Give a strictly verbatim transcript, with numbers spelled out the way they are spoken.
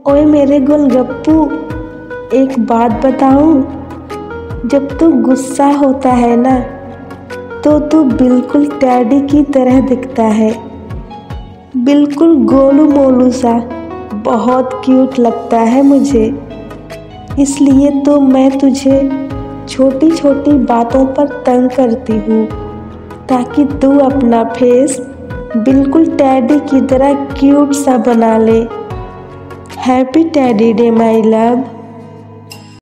ओए मेरे गोलगप्पू, एक बात बताऊं? जब तू गुस्सा होता है ना तो तू बिल्कुल टैडी की तरह दिखता है, बिल्कुल गोलू मोलू सा। बहुत क्यूट लगता है मुझे। इसलिए तो मैं तुझे छोटी छोटी बातों पर तंग करती हूँ, ताकि तू अपना फेस बिल्कुल टैडी की तरह क्यूट सा बना ले। Happy teddy day my love.